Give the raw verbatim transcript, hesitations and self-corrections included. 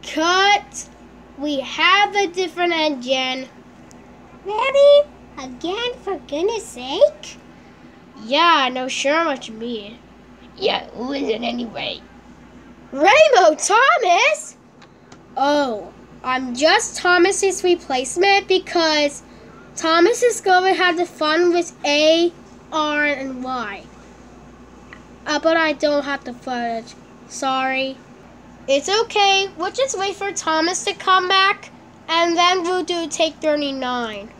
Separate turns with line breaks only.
Cut. We have a different engine.
Really? Again, for goodness sake?
Yeah, I know sure what you mean.
Yeah, who is it anyway?
Rainbow Thomas? Oh, I'm just Thomas's replacement because Thomas is going to have the fun with A, R, and Y. Uh, but I don't have the footage. Sorry. It's okay. We'll just wait for Thomas to come back, and then we'll do take thirty-nine.